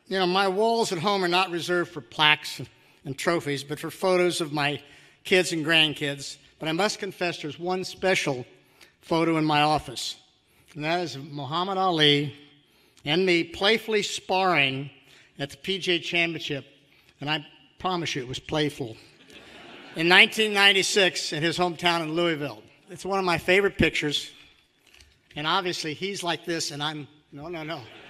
You know, my walls at home are not reserved for plaques and trophies, but for photos of my kids and grandkids. But I must confess there's one special photo in my office, and that is of Muhammad Ali and me playfully sparring at the PGA Championship, and I promise you it was playful, in 1996 in his hometown in Louisville. It's one of my favorite pictures, and obviously he's like this, and I'm, no.